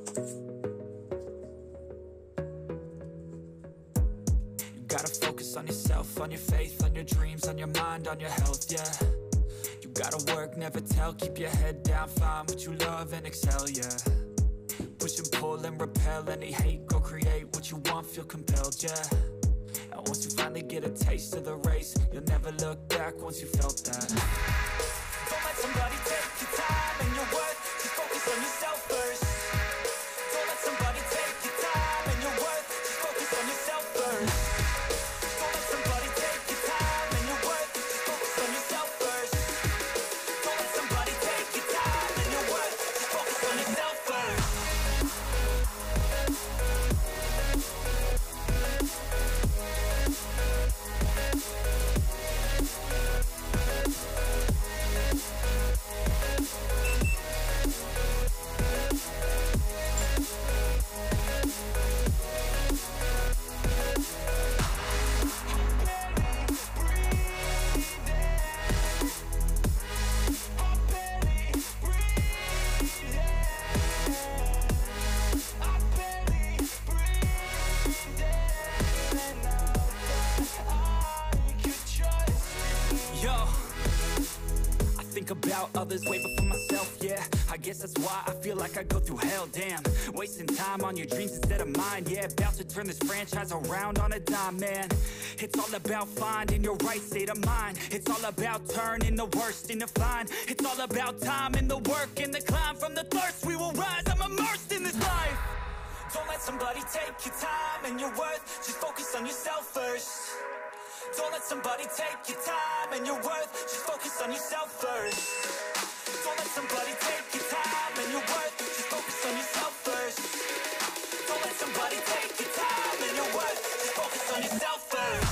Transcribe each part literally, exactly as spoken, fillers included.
You gotta focus on yourself, on your faith, on your dreams, on your mind, on your health, yeah. You gotta work, never tell, keep your head down, find what you love and excel, yeah. Push and pull and repel any hate, go create what you want, feel compelled, yeah. And once you finally get a taste of the race, you'll never look back once you felt that. Don't let somebody take your time and your worth, just focus on yourself first. Don't let somebody take your time and your worth, just focus on yourself first. Don't let somebody take your time and your worth, just focus on yourself first. Don't let somebody take your time and your worth, just focus on yourself first. About others way before myself, yeah. I guess that's why I feel like I go through hell, damn. Wasting time on your dreams instead of mine, yeah. About to turn this franchise around on a dime, man. It's all about finding your right state of mind. It's all about turning the worst into fine. It's all about time and the work and the climb. From the thirst we will rise, I'm immersed in this life. Don't let somebody take your time and your worth, just focus on yourself first. Don't let somebody take your time and your worth, just focus on yourself first. Don't let somebody take your time and your worth, just focus on yourself first. Don't let somebody take your time and your worth, just focus on yourself first.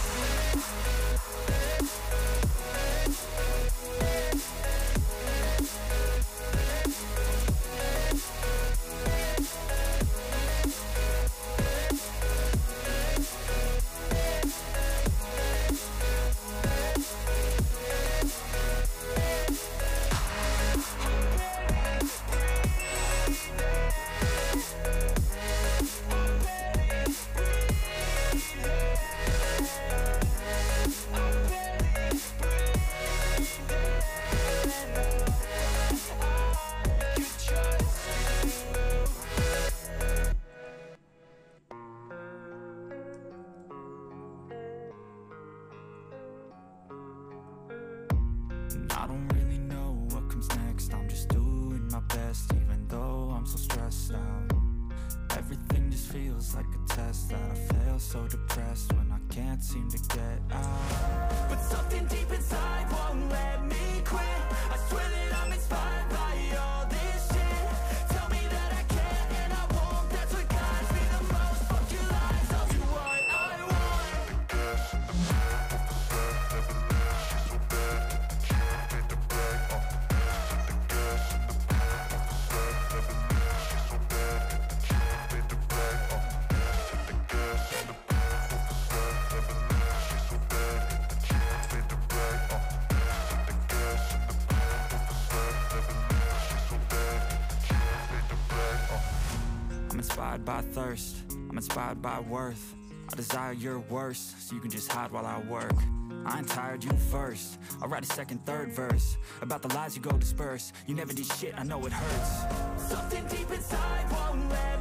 I don't really know what comes next, I'm just doing my best, even though I'm so stressed out. Everything just feels like a test that I fail, so depressed when I can't seem to get out. But something deep inside won't let me quit. I swear that I'm inspired by all this shit. Tell me that I can and I won't, that's what guides me the most. Fuck your lies, I'll do what I want. I'm inspired by thirst, I'm inspired by worth. I desire your worst, so you can just hide while I work. I ain't tired, you first. I'll write a second, third verse about the lies you go disperse. You never did shit, I know it hurts. Something deep inside won't let